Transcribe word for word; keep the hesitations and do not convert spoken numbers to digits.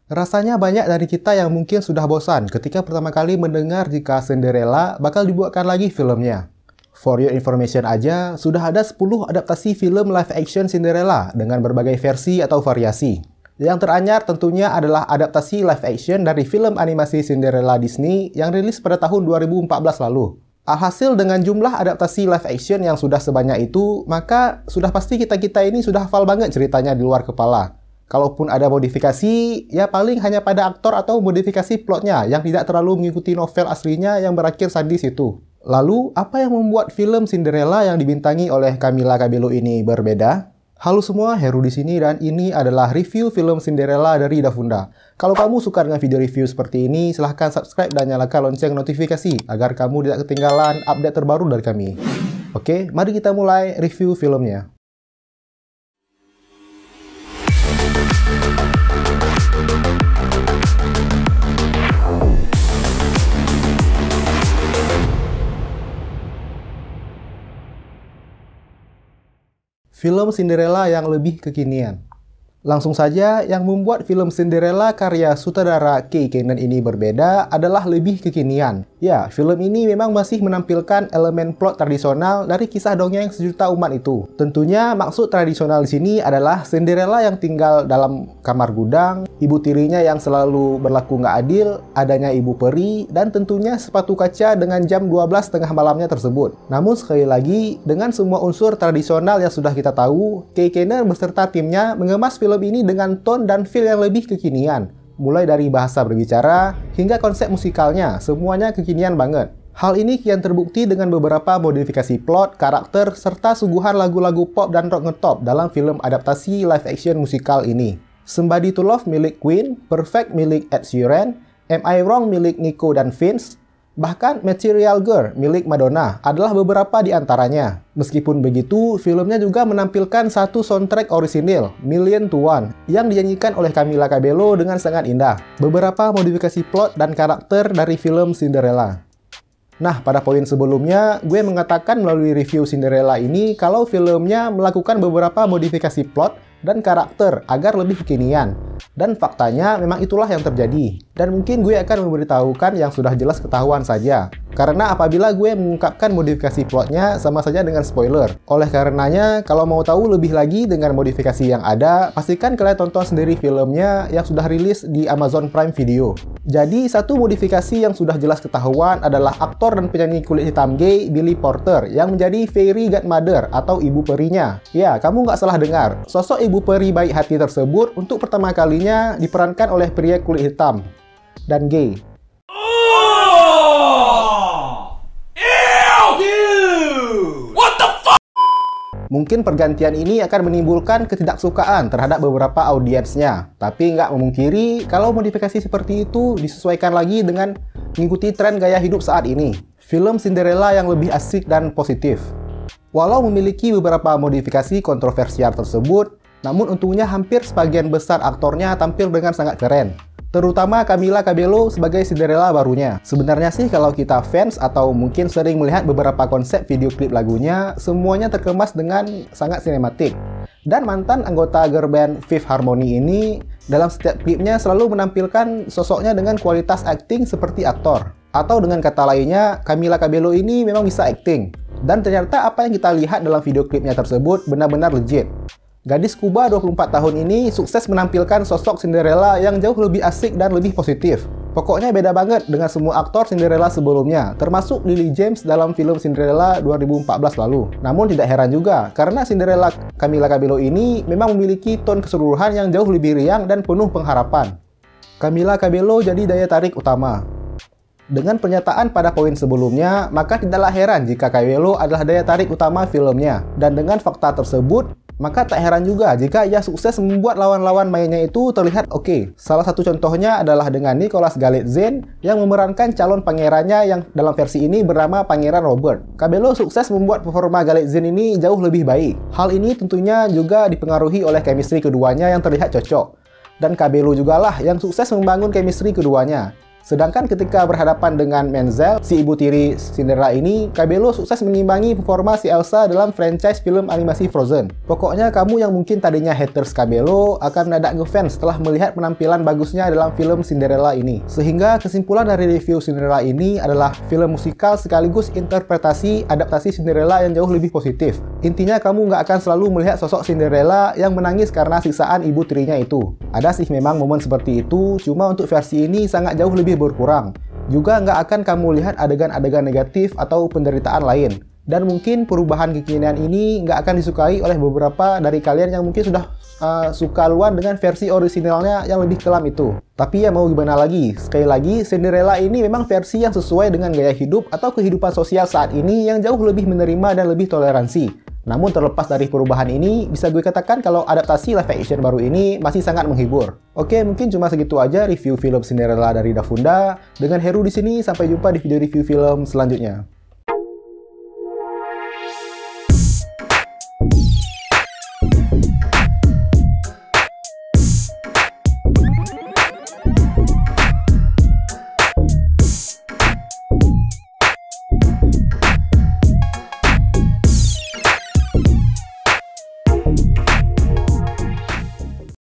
Rasanya banyak dari kita yang mungkin sudah bosan ketika pertama kali mendengar jika Cinderella bakal dibuatkan lagi filmnya. For your information aja, sudah ada sepuluh adaptasi film live action Cinderella dengan berbagai versi atau variasi. Yang teranyar tentunya adalah adaptasi live action dari film animasi Cinderella Disney yang rilis pada tahun dua ribu empat belas lalu. Alhasil dengan jumlah adaptasi live action yang sudah sebanyak itu, maka sudah pasti kita-kita ini sudah hafal banget ceritanya di luar kepala. Kalaupun ada modifikasi, ya paling hanya pada aktor atau modifikasi plotnya yang tidak terlalu mengikuti novel aslinya yang berakhir sadis itu. Lalu, apa yang membuat film Cinderella yang dibintangi oleh Camila Cabello ini berbeda? Halo semua, Heru di sini dan ini adalah review film Cinderella dari Dafunda. Kalau kamu suka dengan video review seperti ini, silahkan subscribe dan nyalakan lonceng notifikasi agar kamu tidak ketinggalan update terbaru dari kami. Oke, mari kita mulai review filmnya. Film Cinderella yang lebih kekinian. Langsung saja, yang membuat film Cinderella karya sutradara Kay Cannon ini berbeda adalah lebih kekinian. Ya, film ini memang masih menampilkan elemen plot tradisional dari kisah dongeng sejuta umat itu. Tentunya maksud tradisional di sini adalah Cinderella yang tinggal dalam kamar gudang, ibu tirinya yang selalu berlaku nggak adil, adanya ibu peri, dan tentunya sepatu kaca dengan jam dua belas tengah malamnya tersebut. Namun sekali lagi, dengan semua unsur tradisional yang sudah kita tahu, Kay Cannon beserta timnya mengemas film ini dengan tone dan feel yang lebih kekinian. Mulai dari bahasa berbicara hingga konsep musikalnya, semuanya kekinian banget. Hal ini kian terbukti dengan beberapa modifikasi plot, karakter, serta suguhan lagu-lagu pop dan rock ngetop dalam film adaptasi live action musikal ini. Somebody to Love milik Queen, Perfect milik Ed Sheeran, Am I Wrong milik Nico dan Vince, bahkan Material Girl milik Madonna adalah beberapa di antaranya. Meskipun begitu, filmnya juga menampilkan satu soundtrack orisinil, Million to One, yang dinyanyikan oleh Camila Cabello dengan sangat indah. Beberapa modifikasi plot dan karakter dari film Cinderella. Nah, pada poin sebelumnya, gue mengatakan melalui review Cinderella ini kalau filmnya melakukan beberapa modifikasi plot dan karakter agar lebih kekinian. Dan faktanya memang itulah yang terjadi. Dan mungkin gue akan memberitahukan yang sudah jelas ketahuan saja. Karena apabila gue mengungkapkan modifikasi plotnya sama saja dengan spoiler. Oleh karenanya, kalau mau tahu lebih lagi dengan modifikasi yang ada, pastikan kalian tonton sendiri filmnya yang sudah rilis di Amazon Prime Video. Jadi, satu modifikasi yang sudah jelas ketahuan adalah aktor dan penyanyi kulit hitam gay Billy Porter yang menjadi Fairy Godmother atau ibu perinya. Ya, kamu nggak salah dengar. Sosok ibu peri baik hati tersebut untuk pertama kalinya diperankan oleh pria kulit hitam dan gay. Mungkin pergantian ini akan menimbulkan ketidaksukaan terhadap beberapa audiensnya. Tapi nggak memungkiri kalau modifikasi seperti itu disesuaikan lagi dengan mengikuti tren gaya hidup saat ini. Film Cinderella yang lebih asik dan positif. Walau memiliki beberapa modifikasi kontroversial tersebut, namun untungnya hampir sebagian besar aktornya tampil dengan sangat keren. Terutama Camila Cabello sebagai Cinderella barunya. Sebenarnya sih kalau kita fans atau mungkin sering melihat beberapa konsep video klip lagunya, semuanya terkemas dengan sangat sinematik. Dan mantan anggota girl band Fifth Harmony ini dalam setiap klipnya selalu menampilkan sosoknya dengan kualitas akting seperti aktor. Atau dengan kata lainnya, Camila Cabello ini memang bisa akting. Dan ternyata apa yang kita lihat dalam video klipnya tersebut benar-benar legit. Gadis Kuba dua puluh empat tahun ini sukses menampilkan sosok Cinderella yang jauh lebih asik dan lebih positif. Pokoknya beda banget dengan semua aktor Cinderella sebelumnya, termasuk Lily James dalam film Cinderella dua ribu empat belas lalu. Namun tidak heran juga, karena Cinderella Camila Cabello ini memang memiliki tone keseluruhan yang jauh lebih riang dan penuh pengharapan. Camila Cabello jadi daya tarik utama. Dengan pernyataan pada poin sebelumnya, maka tidaklah heran jika Cabello adalah daya tarik utama filmnya. Dan dengan fakta tersebut, maka tak heran juga jika ia sukses membuat lawan-lawan mainnya itu terlihat oke. Okay. Salah satu contohnya adalah dengan Nicholas Galitzine yang memerankan calon pangerannya yang dalam versi ini bernama Pangeran Robert. Cabello sukses membuat performa Galitzine ini jauh lebih baik. Hal ini tentunya juga dipengaruhi oleh chemistry keduanya yang terlihat cocok. Dan Cabello jugalah yang sukses membangun chemistry keduanya. Sedangkan ketika berhadapan dengan Menzel, si ibu tiri Cinderella ini, Cabello sukses mengimbangi performa si Elsa dalam franchise film animasi Frozen. Pokoknya kamu yang mungkin tadinya haters Cabello akan mendadak ngefans setelah melihat penampilan bagusnya dalam film Cinderella ini. Sehingga kesimpulan dari review Cinderella ini adalah film musikal sekaligus interpretasi adaptasi Cinderella yang jauh lebih positif. Intinya kamu nggak akan selalu melihat sosok Cinderella yang menangis karena siksaan ibu tirinya itu. Ada sih memang momen seperti itu, cuma untuk versi ini sangat jauh lebih berkurang. Juga nggak akan kamu lihat adegan-adegan negatif atau penderitaan lain. Dan mungkin perubahan kekinian ini nggak akan disukai oleh beberapa dari kalian yang mungkin sudah uh, suka luan dengan versi orisinalnya yang lebih kelam itu. Tapi ya mau gimana lagi, sekali lagi Cinderella ini memang versi yang sesuai dengan gaya hidup atau kehidupan sosial saat ini yang jauh lebih menerima dan lebih toleransi. Namun terlepas dari perubahan ini, bisa gue katakan kalau adaptasi live action baru ini masih sangat menghibur. Oke, mungkin cuma segitu aja review film Cinderella dari Dafunda. Dengan Heru di sini, sampai jumpa di video review film selanjutnya.